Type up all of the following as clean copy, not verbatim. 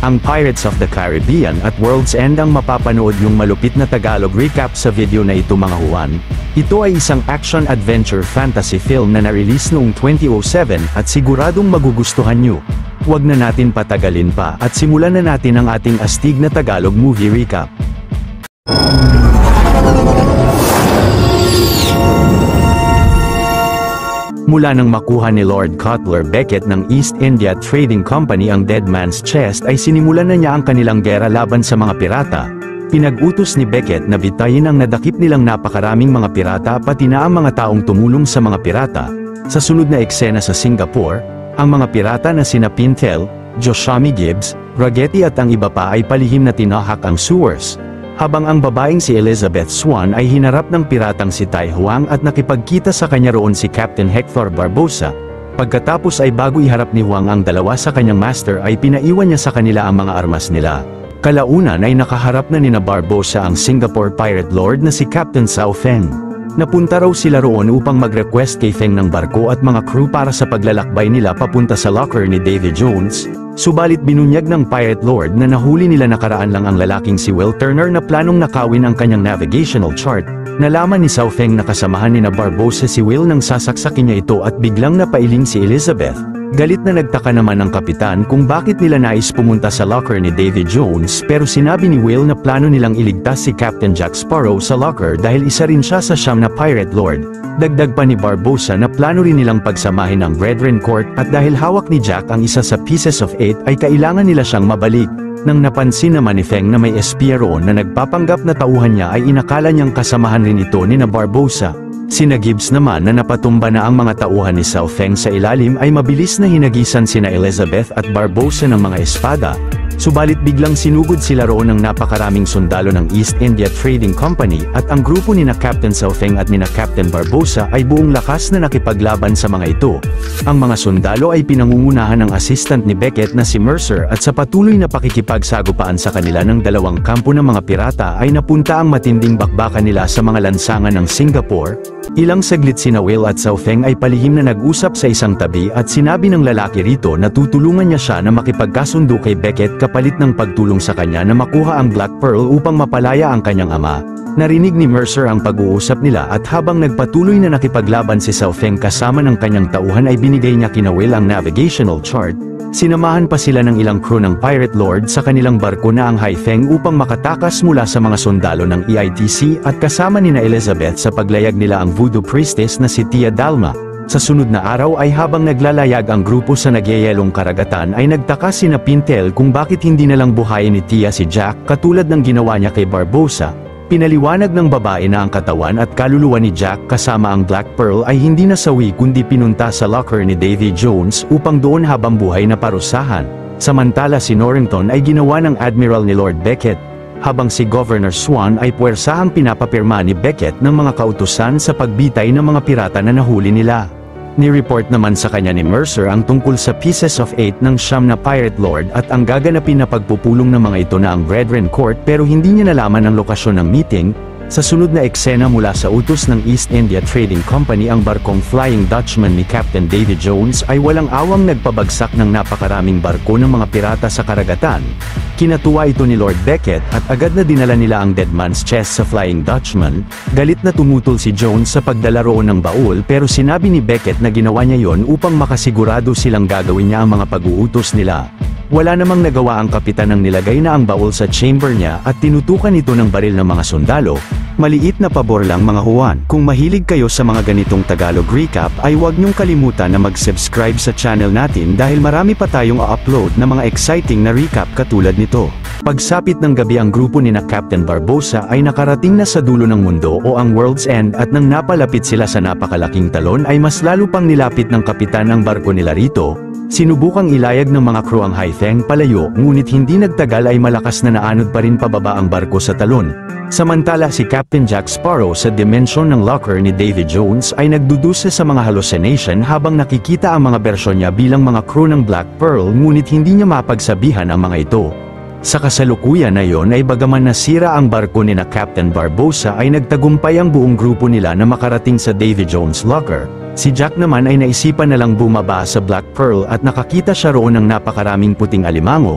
ang Pirates of the Caribbean at World's End ang mapapanood yung malupit na Tagalog recap sa video na ito mga Juan. Ito ay isang action-adventure fantasy film na na-release noong 2007 at siguradong magugustuhan nyo. Huwag na natin patagalin pa at simulan na natin ang ating astig na Tagalog movie recap. Mula nang makuha ni Lord Cutler Beckett ng East India Trading Company ang Dead Man's Chest ay sinimulan na niya ang kanilang gera laban sa mga pirata. Pinag-utos ni Beckett na bitayin ang nadakip nilang napakaraming mga pirata pati na ang mga taong tumulong sa mga pirata. Sa sunod na eksena sa Singapore, ang mga pirata na sina Pintel, Joshami Gibbs, Ragetti at ang iba pa ay palihim na tinahak ang sewers. Habang ang babaeng si Elizabeth Swan ay hinarap ng piratang si Tai Huang at nakipagkita sa kanya roon si Captain Hector Barbosa. Pagkatapos ay bago iharap ni Huang ang dalawa sa kanyang master ay pinaiwan niya sa kanila ang mga armas nila. Kalaunan ay nakaharap na nina Barbosa ang Singapore Pirate Lord na si Captain Sao Feng. Napunta raw sila roon upang mag-request kay Feng ng barko at mga crew para sa paglalakbay nila papunta sa locker ni Davy Jones. Subalit binunyag ng Pirate Lord na nahuli nila nakaraan lang ang lalaking si Will Turner na planong nakawin ang kanyang navigational chart. Nalaman ni Sao Feng na kasamahan ni na Barbosa si Will nang sasaksakin niya ito at biglang napailing si Elizabeth. Galit na nagtaka naman ang kapitan kung bakit nila nais pumunta sa locker ni Davy Jones pero sinabi ni Will na plano nilang iligtas si Captain Jack Sparrow sa locker dahil isa rin siya sa siyam na Pirate Lord. Dagdag pa ni Barbosa na plano rin nilang pagsamahin ang Brethren Court at dahil hawak ni Jack ang isa sa Pieces of Eight ay kailangan nila siyang mabalik. Nang napansin naman ni Feng na may espia roon na nagpapanggap na tauhan niya ay inakala niyang kasamahan rin ito ni na Barbosa. Sina Gibbs naman na napatumba na ang mga tauhan ni Sao Feng sa ilalim ay mabilis na hinagisan sina Elizabeth at Barbosa ng mga espada. Subalit biglang sinugod sila roon ng napakaraming sundalo ng East India Trading Company at ang grupo ni na Captain Sao Feng at ni na Captain Barbosa ay buong lakas na nakipaglaban sa mga ito. Ang mga sundalo ay pinangungunahan ng assistant ni Beckett na si Mercer at sa patuloy na pakikipagsagupaan sa kanila ng dalawang kampo ng mga pirata ay napunta ang matinding bakbakan nila sa mga lansangan ng Singapore. Ilang saglit sina Will at Sao Feng ay palihim na nag-usap sa isang tabi at sinabi ng lalaki rito na tutulungan niya siya na makipagkasundo kay Beckett kapalit ng pagtulong sa kanya na makuha ang Black Pearl upang mapalaya ang kanyang ama. Narinig ni Mercer ang pag-uusap nila at habang nagpatuloy na nakipaglaban si Sao Feng kasama ng kanyang tauhan ay binigay niya kina Will ang navigational chart. Sinamahan pa sila ng ilang crew ng Pirate Lord sa kanilang barko na ang Haifeng upang makatakas mula sa mga sundalo ng EITC at kasama ni na Elizabeth sa paglayag nila ang voodoo priestess na si Tia Dalma. Sa sunod na araw ay habang naglalayag ang grupo sa nagyayelong karagatan ay nagtaka sina Pintel kung bakit hindi nalang buhayin ni Tia si Jack katulad ng ginawa niya kay Barbosa. Pinaliwanag ng babae na ang katawan at kaluluwa ni Jack kasama ang Black Pearl ay hindi nasawi kundi pinunta sa locker ni Davy Jones upang doon habang buhay na parusahan. Samantala si Norrington ay ginawa ng Admiral ni Lord Beckett, habang si Governor Swan ay puwersahang pinapapirma ni Beckett ng mga kautusan sa pagbitay ng mga pirata na nahuli nila. Ni-report naman sa kanya ni Mercer ang tungkol sa Pieces of Eight ng siyam na Pirate Lord at ang gaganapin na pagpupulong ng mga ito na ang Brethren Court pero hindi niya nalaman ang lokasyon ng meeting. Sa sunod na eksena mula sa utos ng East India Trading Company ang barkong Flying Dutchman ni Captain Davy Jones ay walang awang nagpabagsak ng napakaraming barko ng mga pirata sa karagatan. Kinatuwa ito ni Lord Beckett at agad na dinala nila ang Dead Man's Chest sa Flying Dutchman. Galit na tumutol si Jones sa pagdala roon ng baul pero sinabi ni Beckett na ginawa niya yon upang makasigurado silang gagawin niya ang mga pag-uutos nila. Wala namang nagawa ang kapitan nang nilagay na ang baul sa chamber niya at tinutukan ito ng baril ng mga sundalo. Maliit na pabor lang mga Juan. Kung mahilig kayo sa mga ganitong Tagalog recap ay huwag niyong kalimutan na mag-subscribe sa channel natin dahil marami pa tayong upload na mga exciting na recap katulad nito. Pagsapit ng gabi ang grupo ni na Captain Barbosa ay nakarating na sa dulo ng mundo o ang World's End at nang napalapit sila sa napakalaking talon ay mas lalo pang nilapit ng kapitan ang barko nila rito. Sinubukang ilayag ng mga crew ang Haifeng palayo ngunit hindi nagtagal ay malakas na naanod pa rin pababa ang barko sa talon. Samantala si Captain Jack Sparrow sa dimensyon ng locker ni Davy Jones ay nagdudusa sa mga hallucination habang nakikita ang mga bersyon niya bilang mga crew ng Black Pearl ngunit hindi niya mapagsabihan ang mga ito. Sa kasalukuyan na yon ay bagaman nasira ang barko ni na Captain Barbosa ay nagtagumpay ang buong grupo nila na makarating sa Davy Jones locker. Si Jack naman ay naisipan na lang bumaba sa Black Pearl at nakakita siya roon ng napakaraming puting alimango.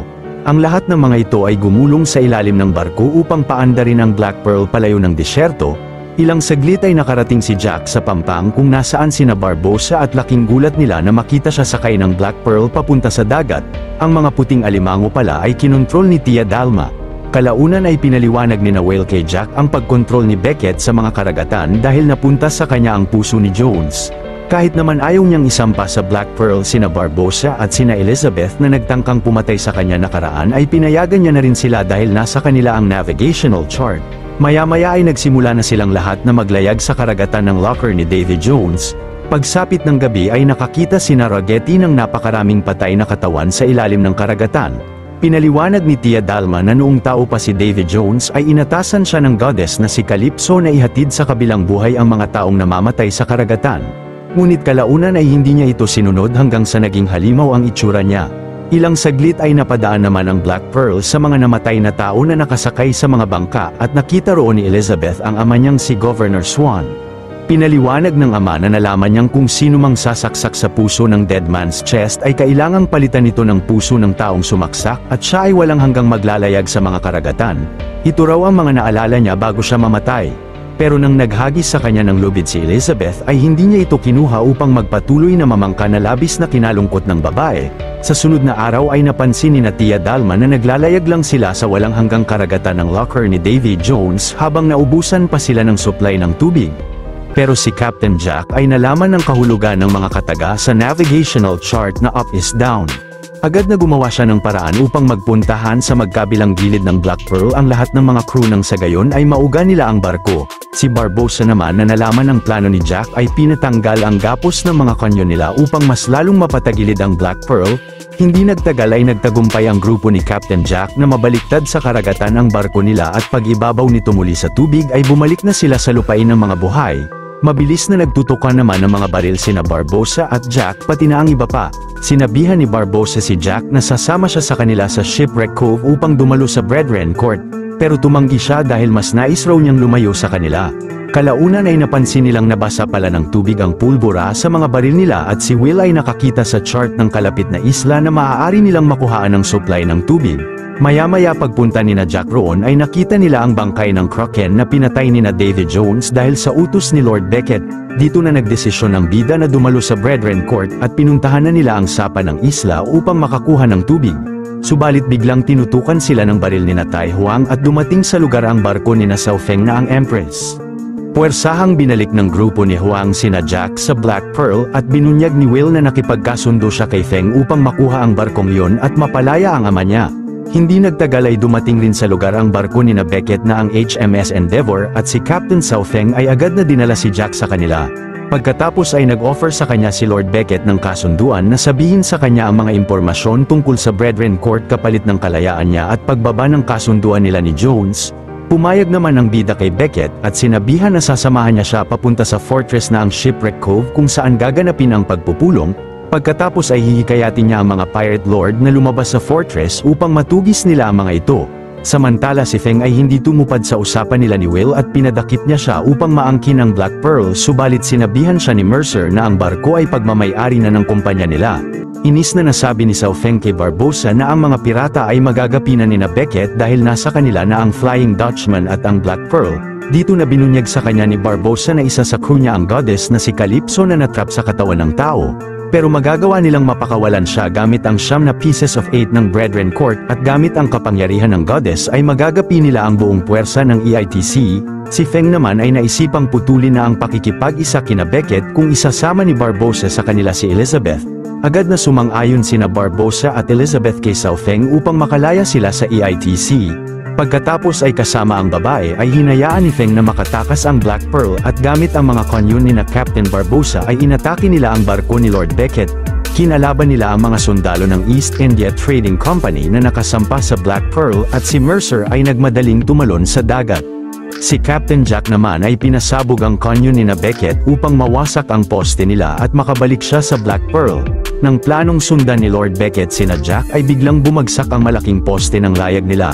Ang lahat ng mga ito ay gumulong sa ilalim ng barko upang paandarin ang Black Pearl palayo ng disyerto. Ilang saglit ay nakarating si Jack sa pampang kung nasaan sina Barbosa at laking gulat nila na makita siya sakay ng Black Pearl papunta sa dagat. Ang mga puting alimango pala ay kinontrol ni Tia Dalma. Kalaunan ay pinaliwanag ni Will kay Jack ang pagkontrol ni Beckett sa mga karagatan dahil napunta sa kanya ang puso ni Jones. Kahit naman ayaw niyang isampa sa Black Pearl sina Barbosa at sina Elizabeth na nagtangkang pumatay sa kanya nakaraan ay pinayagan niya na rin sila dahil nasa kanila ang navigational chart. Maya-maya ay nagsimula na silang lahat na maglayag sa karagatan ng locker ni Davy Jones. Pagsapit ng gabi ay nakakita sina Ragetti ng napakaraming patay na katawan sa ilalim ng karagatan. Pinaliwanag ni Tia Dalma na noong tao pa si Davy Jones ay inatasan siya ng goddess na si Calypso na ihatid sa kabilang buhay ang mga taong namamatay sa karagatan. Ngunit kalaunan ay hindi niya ito sinunod hanggang sa naging halimaw ang itsura niya. Ilang saglit ay napadaan naman ang Black Pearl sa mga namatay na tao na nakasakay sa mga bangka at nakita roon ni Elizabeth ang ama niyang si Governor Swan. Pinaliwanag ng ama na nalaman niyang kung sino mang sasaksak sa puso ng dead man's chest ay kailangang palitan ito ng puso ng taong sumaksak at siya ay walang hanggang maglalayag sa mga karagatan. Ito raw ang mga naalala niya bago siya mamatay. Pero nang naghagis sa kanya ng lubid si Elizabeth ay hindi niya ito kinuha upang magpatuloy na mamangka na labis na kinalungkot ng babae. Sa sunod na araw ay napansin ni Tia Dalma na naglalayag lang sila sa walang hanggang karagatan ng locker ni Davy Jones habang naubusan pa sila ng supply ng tubig. Pero si Captain Jack ay nalaman ng kahulugan ng mga kataga sa navigational chart na up is down. Agad na gumawa siya ng paraan upang magpuntahan sa magkabilang gilid ng Black Pearl. Ang lahat ng mga crew ng sa gayon ay mauga nila ang barko. Si Barbosa naman na nalaman ang plano ni Jack ay pinatanggal ang gapos ng mga kanyon nila upang mas lalong mapatagilid ang Black Pearl. Hindi nagtagal ay nagtagumpay ang grupo ni Captain Jack na mabaliktad sa karagatan ang barko nila at pag-ibabaw nito muli sa tubig ay bumalik na sila sa lupain ng mga buhay. Mabilis na nagtutukan naman ng mga baril sina Barbosa at Jack pati na ang iba pa. Sinabihan ni Barbosa si Jack na sasama siya sa kanila sa Shipwreck Cove upang dumalo sa Brethren Court. Pero tumanggi siya dahil mas nais raw niyang lumayo sa kanila. Kalaunan ay napansin nilang nabasa pala ng tubig ang pulbura sa mga baril nila at si Will ay nakakita sa chart ng kalapit na isla na maaari nilang makuhaan ng supply ng tubig. Maya-maya pagpunta ni Jack roon ay nakita nila ang bangkay ng Kraken na pinatay ni Davy Jones dahil sa utos ni Lord Beckett. Dito na nagdesisyon ang bida na dumalo sa Brethren Court at pinuntahan na nila ang sapa ng isla upang makakuha ng tubig. Subalit biglang tinutukan sila ng baril ni Tai Huang at dumating sa lugar ang barko ni Xiao Feng na ang Empress. Puwersahang binalik ng grupo ni Huang sina Jack sa Black Pearl at binunyag ni Will na nakipagkasundo siya kay Feng upang makuha ang barkong iyon at mapalaya ang ama niya. Hindi nagtagal ay dumating rin sa lugar ang barko ni Beckett na ang HMS Endeavour at si Captain Xiao Feng ay agad na dinala si Jack sa kanila. Pagkatapos ay nag-offer sa kanya si Lord Beckett ng kasunduan na sabihin sa kanya ang mga impormasyon tungkol sa Brethren Court kapalit ng kalayaan niya at pagbaba ng kasunduan nila ni Jones. Pumayag naman ang bida kay Beckett at sinabihan na sasamahan niya siya papunta sa fortress na ang Shipwreck Cove kung saan gaganapin ang pagpupulong. Pagkatapos ay hihikayatin niya ang mga pirate lord na lumabas sa fortress upang matugis nila ang mga ito. Samantala si Feng ay hindi tumupad sa usapan nila ni Will at pinadakip niya siya upang maangkin ang Black Pearl, subalit sinabihan siya ni Mercer na ang barko ay pagmamay-ari na ng kumpanya nila. Inis na nasabi ni Xiao Feng kay Barbosa na ang mga pirata ay magagapinan ni Beckett dahil nasa kanila na ang Flying Dutchman at ang Black Pearl. Dito na binunyag sa kanya ni Barbosa na isa sa crew niya ang goddess na si Calypso na natrap sa katawan ng tao. Pero magagawa nilang mapakawalan siya gamit ang 9 na pieces of 8 ng Brethren Court at gamit ang kapangyarihan ng goddess ay magagapi nila ang buong puwersa ng EITC. Si Feng naman ay naisipang putulin na ang pakikipag-isa kina Beckett kung isasama ni Barbosa sa kanila si Elizabeth. Agad na sumang-ayon sina Barbosa at Elizabeth kay Xiao Feng upang makalaya sila sa EITC. Pagkatapos ay kasama ang babae ay hinayaan ni Feng na makatakas ang Black Pearl at gamit ang mga kanyon ni Captain Barbosa ay inatake nila ang barko ni Lord Beckett. Kinalaban nila ang mga sundalo ng East India Trading Company na nakasampa sa Black Pearl at si Mercer ay nagmadaling tumalon sa dagat. Si Captain Jack naman ay pinasabog ang kanyon ni Beckett upang mawasak ang poste nila at makabalik siya sa Black Pearl. Nang planong sundan ni Lord Beckett sina Jack ay biglang bumagsak ang malaking poste ng layag nila.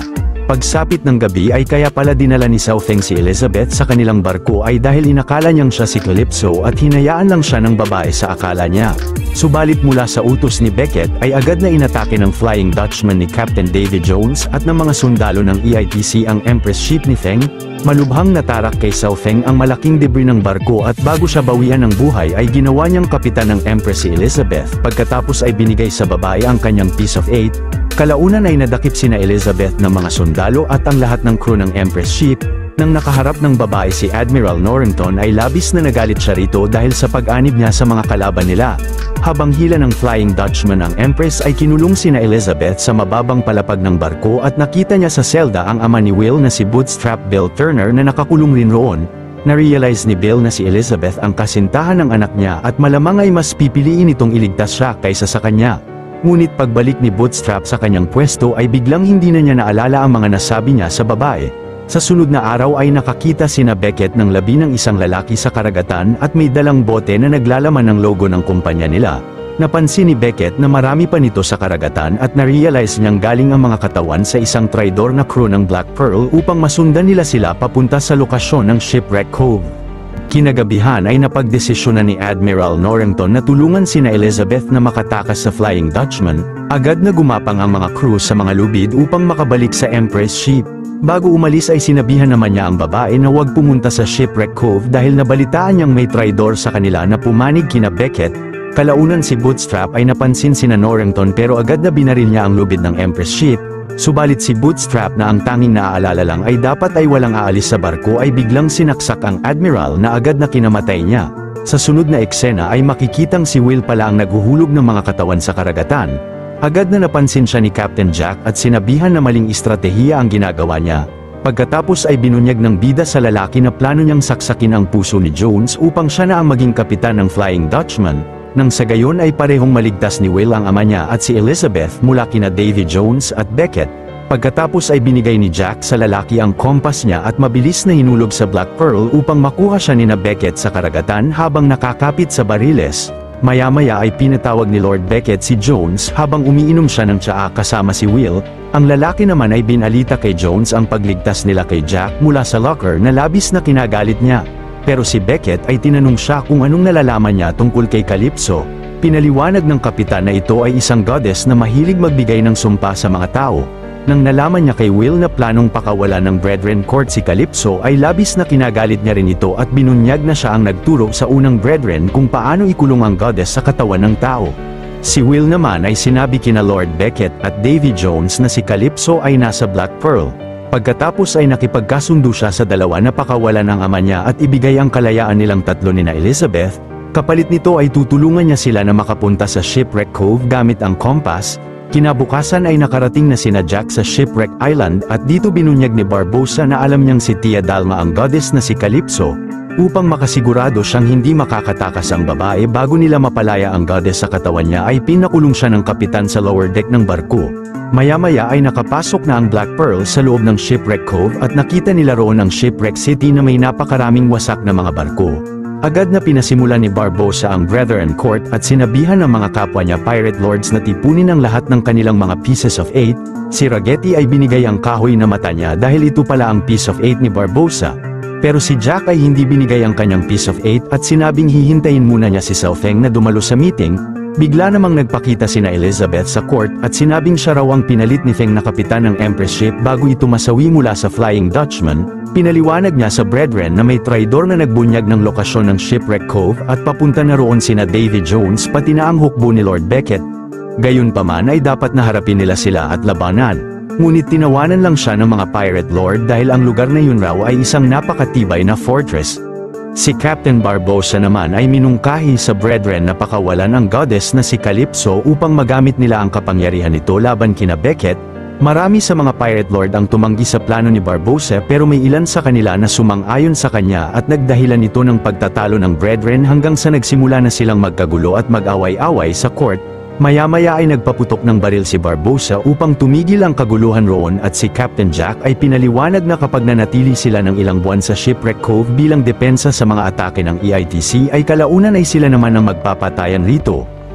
Pagsapit ng gabi ay kaya pala dinala ni Southeng si Elizabeth sa kanilang barko ay dahil inakala niyang siya si Calypso at hinayaan lang siya ng babae sa akala niya. Subalit mula sa utos ni Beckett ay agad na inatake ng Flying Dutchman ni Captain Davy Jones at ng mga sundalo ng EITC ang Empress ship ni Theng. Malubhang natarak kay Southeng ang malaking debris ng barko at bago siya bawian ng buhay ay ginawa niyang kapitan ng Empress si Elizabeth. Pagkatapos ay binigay sa babae ang kanyang Piece of Eight. Kalaunan ay nadakip sina Elizabeth ng mga sundalo at ang lahat ng crew ng Empress ship. Nang nakaharap ng babae si Admiral Norrington ay labis na nagalit siya rito dahil sa pag-anib niya sa mga kalaban nila. Habang hila ng Flying Dutchman ang Empress ay kinulong sina Elizabeth sa mababang palapag ng barko at nakita niya sa selda ang ama ni Will na si Bootstrap Bill Turner na nakakulong rin roon. Na-realize ni Bill na si Elizabeth ang kasintahan ng anak niya at malamang ay mas pipiliin itong iligtas siya kaysa sa kanya. Ngunit pagbalik ni Bootstrap sa kanyang pwesto ay biglang hindi na niya naalala ang mga nasabi niya sa babae. Sa sunod na araw ay nakakita sina Beckett ng labi ng isang lalaki sa karagatan at may dalang bote na naglalaman ng logo ng kumpanya nila. Napansin ni Beckett na marami pa nito sa karagatan at na-realize niyang galing ang mga katawan sa isang traidor na crew ng Black Pearl upang masundan nila sila papunta sa lokasyon ng Shipwreck Cove. Kinagabihan ay napagdesisyonan ni Admiral Norrington na tulungan sina Elizabeth na makatakas sa Flying Dutchman. Agad na gumapang ang mga crew sa mga lubid upang makabalik sa Empress ship. Bago umalis ay sinabihan naman niya ang babae na huwag pumunta sa Shipwreck Cove dahil nabalitaan niyang may traidor sa kanila na pumanig kina Beckett. Kalaunan si Bootstrap ay napansin sina Norrington pero agad na binaril niya ang lubid ng Empress ship. Subalit si Bootstrap na ang tanging naaalala lang ay dapat ay walang aalis sa barko ay biglang sinaksak ang Admiral na agad na kinamatay niya. Sa sunod na eksena ay makikitang si Will pala ang naghuhulog ng mga katawan sa karagatan. Agad na napansin siya ni Captain Jack at sinabihan na maling estratehiya ang ginagawa niya. Pagkatapos ay binunyag ng bida sa lalaki na plano niyang saksakin ang puso ni Jones upang siya na ang maging kapitan ng Flying Dutchman. Nang sa gayon ay parehong maligtas ni Will ang ama niya at si Elizabeth mula kina Davy Jones at Beckett. Pagkatapos ay binigay ni Jack sa lalaki ang kompas niya at mabilis na hinulog sa Black Pearl upang makuha siya ni Beckett sa karagatan habang nakakapit sa bariles. Maya-maya ay pinatawag ni Lord Beckett si Jones habang umiinom siya ng tsaa kasama si Will. Ang lalaki naman ay binalita kay Jones ang pagligtas nila kay Jack mula sa locker na labis na kinagalit niya. Pero si Beckett ay tinanong siya kung anong nalalaman niya tungkol kay Calypso. Pinaliwanag ng kapitan na ito ay isang goddess na mahilig magbigay ng sumpa sa mga tao. Nang nalaman niya kay Will na planong pakawalan ng Brethren Court si Calypso ay labis na kinagalit niya rin ito at binunyag na siya ang nagturo sa unang Brethren kung paano ikulong ang goddess sa katawan ng tao. Si Will naman ay sinabi kina Lord Beckett at Davy Jones na si Calypso ay nasa Black Pearl. Pagkatapos ay nakipagkasundo siya sa dalawa na pakawalan ang ama niya at ibigay ang kalayaan nilang tatlo ni na Elizabeth. Kapalit nito ay tutulungan niya sila na makapunta sa Shipwreck Cove gamit ang compass. Kinabukasan ay nakarating na sina Jack sa Shipwreck Island at dito binunyag ni Barbosa na alam niyang si Tia Dalma ang goddess na si Calypso. Upang makasigurado siyang hindi makakatakas ang babae bago nila mapalaya ang goddess sa katawan niya ay pinakulong siya ng kapitan sa lower deck ng barko. Maya-maya ay nakapasok na ang Black Pearl sa loob ng Shipwreck Cove at nakita nila roon ang Shipwreck City na may napakaraming wasak na mga barko. Agad na pinasimulan ni Barbosa ang Brethren Court at sinabihan ng mga kapwa niya pirate lords na tipunin ang lahat ng kanilang mga pieces of eight. Si Ragetti ay binigay ang kahoy na mata niya dahil ito pala ang piece of eight ni Barbosa. Pero si Jack ay hindi binigay ang kanyang piece of eight at sinabing hihintayin muna niya si Southeng na dumalo sa meeting. Bigla namang nagpakita sina Elizabeth sa court at sinabing siya raw ang pinalit ni Theng na kapitan ng Empress ship bago ito masawi mula sa Flying Dutchman. Pinaliwanag niya sa Brethren na may traidor na nagbunyag ng lokasyon ng Shipwreck Cove at papunta na roon sina Davy Jones pati na ang hukbo ni Lord Beckett. Gayunpaman ay dapat na harapin nila sila at labanan. Ngunit tinawanan lang siya ng mga pirate lord dahil ang lugar na yun raw ay isang napakatibay na fortress. Si Captain Barbosa naman ay minungkahi sa Brethren na pakawalan ang goddess na si Calypso upang magamit nila ang kapangyarihan nito laban kina Beckett. Marami sa mga pirate lord ang tumanggi sa plano ni Barbosa pero may ilan sa kanila na sumang-ayon sa kanya at nagdahilan ito ng pagtatalo ng Brethren hanggang sa nagsimula na silang magkagulo at mag-away-away sa court. Maya-maya ay nagpaputok ng baril si Barbosa upang tumigil ang kaguluhan roon at si Captain Jack ay pinaliwanag na kapag nanatili sila ng ilang buwan sa Shipwreck Cove bilang depensa sa mga atake ng EITC ay kalaunan ay sila naman ang magpapatayan rito.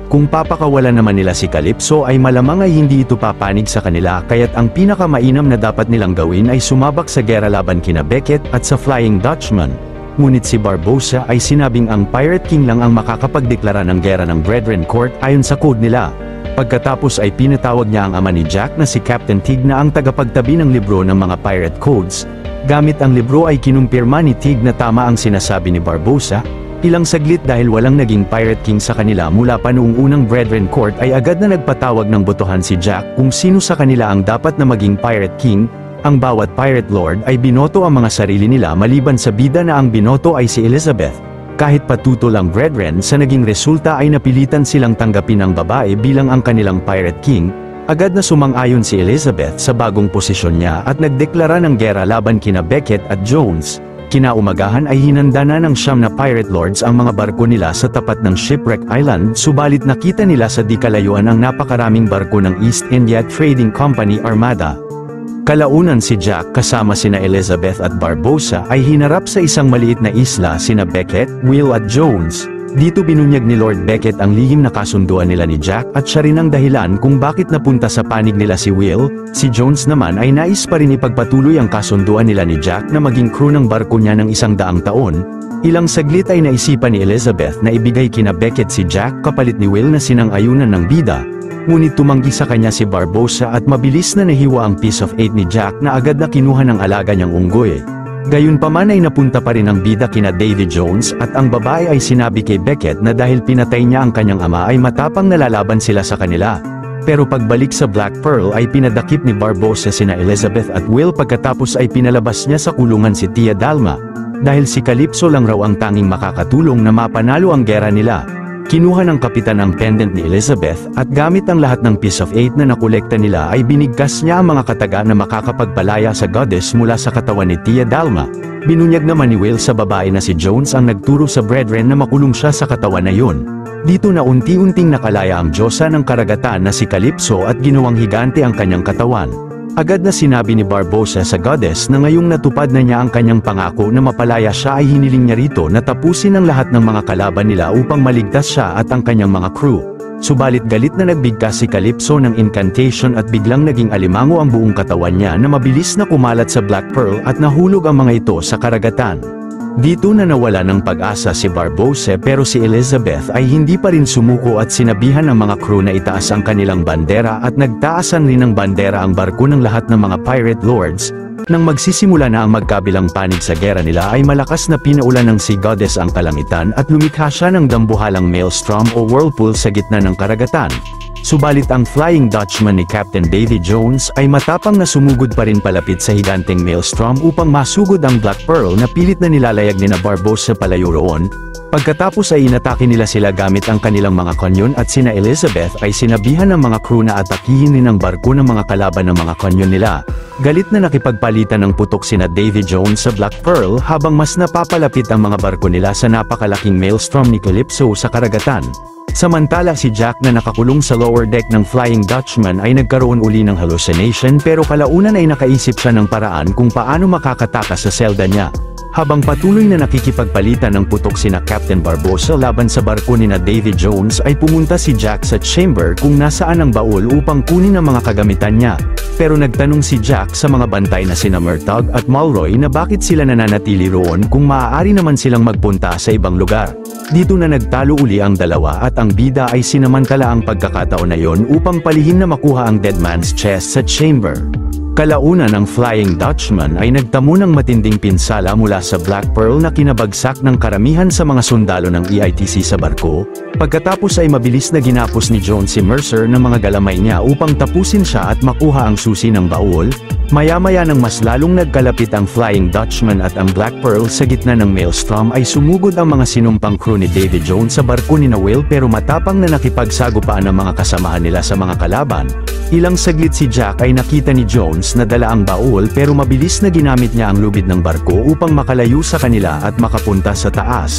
Kung papakawalan naman nila si Calypso ay malamang ay hindi ito papanig sa kanila kaya't ang pinakamainam na dapat nilang gawin ay sumabak sa gera laban kina Beckett at sa Flying Dutchman. Ngunit si Barbosa ay sinabing ang Pirate King lang ang makakapagdeklara ng gera ng Brethren Court ayon sa code nila. Pagkatapos ay pinatawag niya ang ama ni Jack na si Captain Tig na ang tagapagtabi ng libro ng mga Pirate Codes. Gamit ang libro ay kinumpirma ni Tig na tama ang sinasabi ni Barbosa. Ilang saglit dahil walang naging Pirate King sa kanila mula pa noong unang Brethren Court ay agad na nagpatawag ng botohan si Jack kung sino sa kanila ang dapat na maging Pirate King. Ang bawat Pirate Lord ay binoto ang mga sarili nila maliban sa bida na ang binoto ay si Elizabeth. Kahit patutol ang Brethren sa naging resulta ay napilitan silang tanggapin ang babae bilang ang kanilang Pirate King. Agad na sumang-ayon si Elizabeth sa bagong posisyon niya at nagdeklara ng gera laban kina Beckett at Jones. Kinaumagahan ay hinanda na ng 9 na Pirate Lords ang mga barko nila sa tapat ng Shipwreck Island subalit nakita nila sa di kalayuan ang napakaraming barko ng East India Trading Company Armada. Kalaunan si Jack kasama sina Elizabeth at Barbosa ay hinarap sa isang maliit na isla sina Beckett, Will at Jones. Dito binunyag ni Lord Beckett ang lihim na kasunduan nila ni Jack at siya rin ang dahilan kung bakit napunta sa panig nila si Will. Si Jones naman ay nais pa rin ipagpatuloy ang kasunduan nila ni Jack na maging crew ng barko niya ng 100 taon. Ilang saglit ay naisipan ni Elizabeth na ibigay kina Beckett si Jack kapalit ni Will na sinang-ayunan ng bida. Ngunit tumanggi sa kanya si Barbosa at mabilis na nahiwa ang piece of 8 ni Jack na agad na kinuha ng alaga niyang unggoy. Gayunpaman ay napunta pa rin ang bida kina Davy Jones at ang babae ay sinabi kay Beckett na dahil pinatay niya ang kanyang ama ay matapang nalalaban sila sa kanila. Pero pagbalik sa Black Pearl ay pinadakip ni Barbosa sina Elizabeth at Will pagkatapos ay pinalabas niya sa kulungan si Tia Dalma. Dahil si Calypso lang raw ang tanging makakatulong na mapanalo ang gera nila. Kinuha ng kapitan ang pendant ni Elizabeth at gamit ang lahat ng piece of 8 na nakolekta nila ay binigkas niya ang mga kataga na makakapagpalaya sa goddess mula sa katawan ni Tia Dalma. Binunyag naman ni Will sa babae na si Jones ang nagturo sa Brethren na makulong siya sa katawan na yun. Dito na unti-unting nakalaya ang Diyosa ng karagatan na si Calypso at ginawang higante ang kanyang katawan. Agad na sinabi ni Barbosa sa goddess na ngayong natupad na niya ang kanyang pangako na mapalaya siya ay hiniling niya rito na tapusin ang lahat ng mga kalaban nila upang maligtas siya at ang kanyang mga crew. Subalit galit na nagbigkas si Calypso ng incantation at biglang naging alimango ang buong katawan niya na mabilis na kumalat sa Black Pearl at nahulog ang mga ito sa karagatan. Dito na nawala ng pag-asa si Barbosa pero si Elizabeth ay hindi pa rin sumuko at sinabihan ng mga crew na itaas ang kanilang bandera at nagtaasan rin ng bandera ang barko ng lahat ng mga Pirate Lords. Nang magsisimula na ang magkabilang panig sa gera nila ay malakas na pinaulan ng Sea Goddess ang kalangitan at lumikha siya ng dambuhalang maelstrom o whirlpool sa gitna ng karagatan. Subalit ang Flying Dutchman ni Captain Davy Jones ay matapang na sumugod pa rin palapit sa higanteng maelstrom upang masugod ang Black Pearl na pilit na nilalayag ni Barbosa palayo roon. Pagkatapos ay inatake nila sila gamit ang kanilang mga kanyon at sina Elizabeth ay sinabihan ng mga crew na atakihin rin ang barko ng mga kalaban ng mga kanyon nila. Galit na nakipagpalitan ng putok sina Davy Jones sa Black Pearl habang mas napapalapit ang mga barko nila sa napakalaking maelstrom ni Calypso sa karagatan. Samantala si Jack na nakakulong sa lower deck ng Flying Dutchman ay nagkaroon uli ng hallucination pero kalaunan ay nakaisip siya ng paraan kung paano makakatakas sa selda niya. Habang patuloy na nakikipagpalitan ng putok sina Captain Barbosa laban sa barko ni na Davy Jones ay pumunta si Jack sa chamber kung nasaan ang baul upang kunin ang mga kagamitan niya. Pero nagtanong si Jack sa mga bantay na sina Murtaugh at Mulroy na bakit sila nananatili roon kung maaari naman silang magpunta sa ibang lugar. Dito na nagtalo uli ang dalawa at ang bida ay sinamantala ang pagkakataon na yon upang palihim na makuha ang dead man's chest sa chamber. Kalaunan ang Flying Dutchman ay nagtamo ng matinding pinsala mula sa Black Pearl na kinabagsak ng karamihan sa mga sundalo ng EITC sa barko. Pagkatapos ay mabilis na ginapos ni Jones si Mercer ng mga galamay niya upang tapusin siya at makuha ang susi ng baul. Maya-maya nang mas lalong nagkalapit ang Flying Dutchman at ang Black Pearl sa gitna ng maelstrom ay sumugod ang mga sinumpang crew ni Davy Jones sa barko ni Will pero matapang na nakipagsagupaan ang mga kasamahan nila sa mga kalaban. Ilang saglit si Jack ay nakita ni Jones na dala ang baul pero mabilis na ginamit niya ang lubid ng barko upang makalayo sa kanila at makapunta sa taas.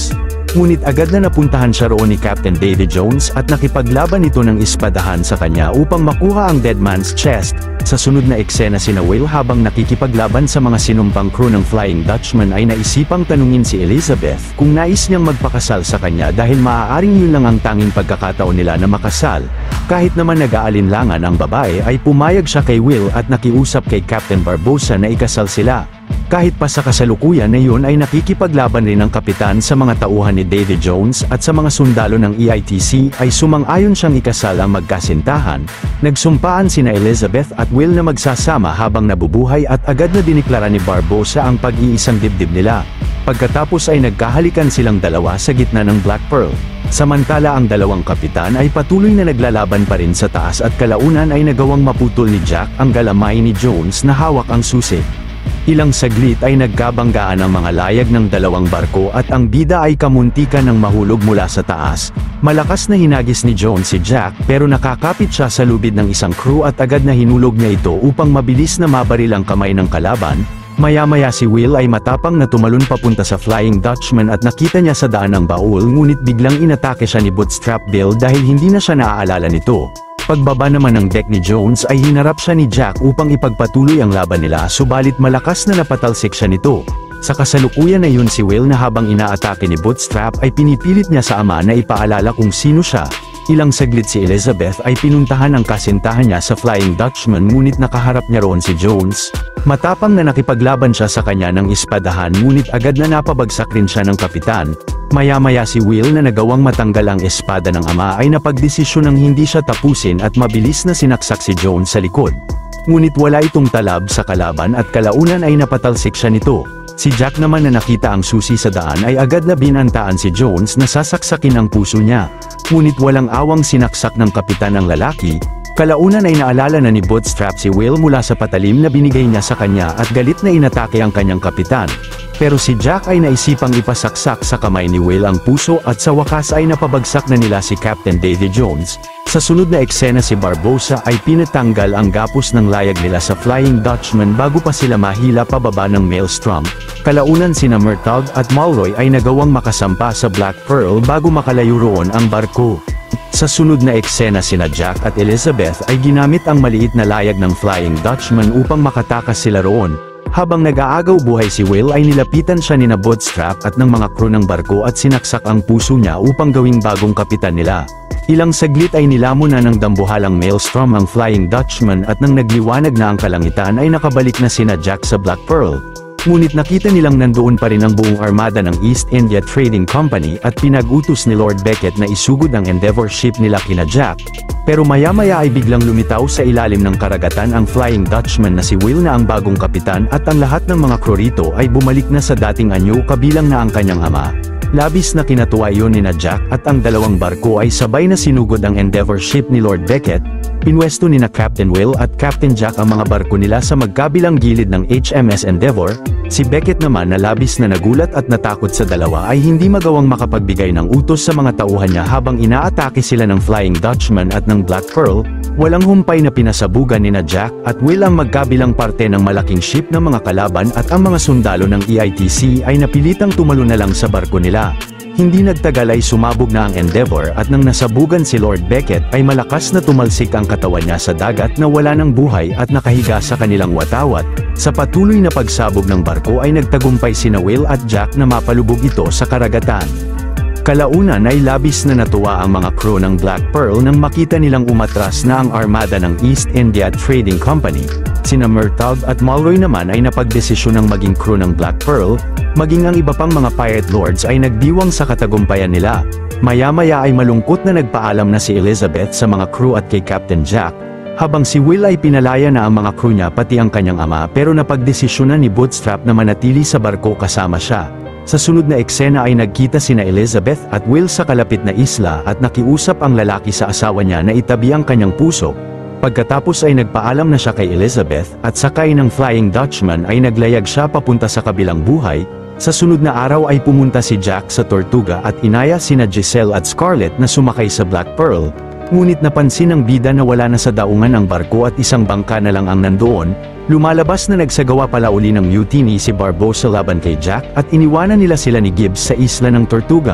Ngunit agad na napuntahan siya roon ni Captain Davy Jones at nakipaglaban ito ng espadahan sa kanya upang makuha ang dead man's chest. Sa sunod na eksena sina Will habang nakikipaglaban sa mga sinumpang crew ng Flying Dutchman ay naisipang tanungin si Elizabeth kung nais niyang magpakasal sa kanya dahil maaaring yun lang ang tanging pagkakataon nila na makasal. Kahit naman nag-aalinlangan ang babae ay pumayag siya kay Will at nakiusap kay Captain Barbosa na ikasal sila. Kahit pa sa kasalukuyan na yun ay nakikipaglaban rin ang kapitan sa mga tauhan ni Davy Jones at sa mga sundalo ng EITC ay sumang-ayon siyang ikasal ang magkasintahan. Nagsumpaan sina Elizabeth at Will na magsasama habang nabubuhay at agad na diniklara ni Barbosa ang pag-iisang dibdib nila. Pagkatapos ay nagkahalikan silang dalawa sa gitna ng Black Pearl. Samantala ang dalawang kapitan ay patuloy na naglalaban pa rin sa taas at kalaunan ay nagawang maputol ni Jack ang galamay ni Jones na hawak ang susi. Ilang saglit ay nagkabanggaan ang mga layag ng dalawang barko at ang bida ay kamuntikan ng mahulog mula sa taas. Malakas na hinagis ni Jones si Jack pero nakakapit siya sa lubid ng isang crew at agad na hinulog niya ito upang mabilis na mabaril ang kamay ng kalaban. Maya-maya si Will ay matapang na tumalon papunta sa Flying Dutchman at nakita niya sa daan ang baul ngunit biglang inatake siya ni Bootstrap Bill dahil hindi na siya naaalala nito. Pagbaba naman ng deck ni Jones ay hinarap siya ni Jack upang ipagpatuloy ang laban nila subalit malakas na napatalsik siya nito. Sa kasalukuyan na yun si Will na habang inaatake ni Bootstrap ay pinipilit niya sa ama na ipaalala kung sino siya. Ilang saglit si Elizabeth ay pinuntahan ang kasintahan niya sa Flying Dutchman ngunit nakaharap niya roon si Jones. Matapang na nakipaglaban siya sa kanya ng espadahan ngunit agad na napabagsak rin siya ng kapitan. Maya-maya si Will na nagawang matanggal ang espada ng ama ay napagdesisyon ng hindi siya tapusin at mabilis na sinaksak si Jones sa likod. Ngunit wala itong talab sa kalaban at kalaunan ay napatalsik siya nito. Si Jack naman na nakita ang susi sa daan ay agad na binantaan si Jones na sasaksakin ang puso niya. Ngunit walang awang sinaksak ng kapitan ang lalaki. Kalaunan ay naalala na ni Bootstrap si Will mula sa patalim na binigay niya sa kanya at galit na inatake ang kanyang kapitan. Pero si Jack ay naisipang ipasaksak sa kamay ni Will ang puso at sa wakas ay napabagsak na nila si Captain Davy Jones. Sa sunod na eksena si Barbosa ay pinatanggal ang gapos ng layag nila sa Flying Dutchman bago pa sila mahila pababa ng Maelstrom. Kalaunan sina Murtaugh at Mulroy ay nagawang makasampa sa Black Pearl bago makalayo roon ang barko. Sa sunod na eksena sina Jack at Elizabeth ay ginamit ang maliit na layag ng Flying Dutchman upang makatakas sila roon. Habang nag-aagaw buhay si Will ay nilapitan siya ni Bootstrap at ng mga crew ng barko at sinaksak ang puso niya upang gawing bagong kapitan nila. Ilang saglit ay nilamon na ng dambuhalang Maelstrom ang Flying Dutchman at nang nagliwanag na ang kalangitan ay nakabalik na sina Jack sa Black Pearl. Ngunit nakita nilang nandoon pa rin ang buong armada ng East India Trading Company at pinag-utos ni Lord Beckett na isugod ang Endeavour ship nila kina Jack. Pero maya-maya ay biglang lumitaw sa ilalim ng karagatan ang Flying Dutchman na si Will na ang bagong kapitan at ang lahat ng mga crew rito ay bumalik na sa dating anyo kabilang na ang kanyang ama. Labis na kinatuwa yun ni Jack at ang dalawang barko ay sabay na sinugod ang Endeavour ship ni Lord Beckett. Pinwesto ni Captain Will at Captain Jack ang mga barko nila sa magkabilang gilid ng HMS Endeavour. Si Beckett naman na labis na nagulat at natakot sa dalawa ay hindi magawang makapagbigay ng utos sa mga tauhan niya habang inaatake sila ng Flying Dutchman at ng Black Pearl. Walang humpay na pinasabugan ni Jack at Will ang magkabilang parte ng malaking ship ng mga kalaban at ang mga sundalo ng EITC ay napilitang tumalon na lang sa barko nila. Hindi nagtagal ay sumabog na ang Endeavour at nang nasabugan si Lord Beckett ay malakas na tumalsik ang katawan niya sa dagat na wala ng buhay at nakahiga sa kanilang watawat. Sa patuloy na pagsabog ng barko ay nagtagumpay sina Will at Jack na mapalubog ito sa karagatan. Kalaunan ay labis na natuwa ang mga crew ng Black Pearl nang makita nilang umatras na ang armada ng East India Trading Company. Sina Murtaugh at Mulroy naman ay napagdesisyon ng maging crew ng Black Pearl, maging ang iba pang mga pirate lords ay nagdiwang sa katagumpayan nila. Maya-maya ay malungkot na nagpaalam na si Elizabeth sa mga crew at kay Captain Jack, habang si Will ay pinalaya na ang mga crew niya pati ang kanyang ama pero napagdesisyonan ni Bootstrap na manatili sa barko kasama siya. Sa sunod na eksena ay nagkita sina Elizabeth at Will sa kalapit na isla at nakiusap ang lalaki sa asawa niya na itabi ang kanyang puso. Pagkatapos ay nagpaalam na siya kay Elizabeth at sakay ng Flying Dutchman ay naglayag siya papunta sa kabilang buhay. Sa sunod na araw ay pumunta si Jack sa Tortuga at inaya sina Giselle at Scarlett na sumakay sa Black Pearl. Ngunit napansin ng bida na wala na sa daungan ang barko at isang bangka na lang ang nandoon. Lumalabas na nagsagawa pala uli ng mutiny si Barbosa laban kay Jack at iniwanan nila sila ni Gibbs sa isla ng Tortuga.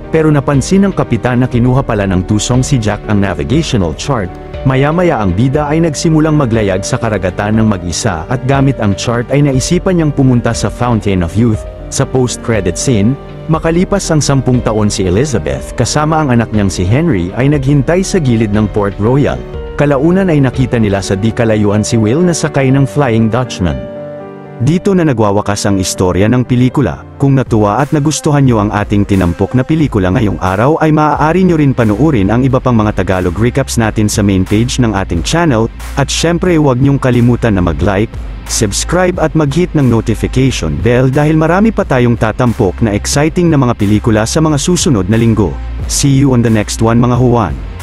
Pero napansin ng kapitan na kinuha pala ng tusong si Jack ang navigational chart. Maya-maya ang bida ay nagsimulang maglayag sa karagatan ng mag-isa at gamit ang chart ay naisipan niyang pumunta sa Fountain of Youth. Sa post-credit scene, makalipas ang 10 taon si Elizabeth kasama ang anak niyang si Henry ay naghintay sa gilid ng Port Royal. Kalaunan ay nakita nila sa di kalayuan si Will na sakay ng Flying Dutchman. Dito na nagwawakas ang istorya ng pelikula. Kung natuwa at nagustuhan nyo ang ating tinampok na pelikula ngayong araw ay maaari nyo rin panuorin ang iba pang mga Tagalog recaps natin sa main page ng ating channel, at syempre huwag nyong kalimutan na mag-like, subscribe at mag-hit ng notification bell dahil marami pa tayong tatampok na exciting na mga pelikula sa mga susunod na linggo. See you on the next one mga Juan.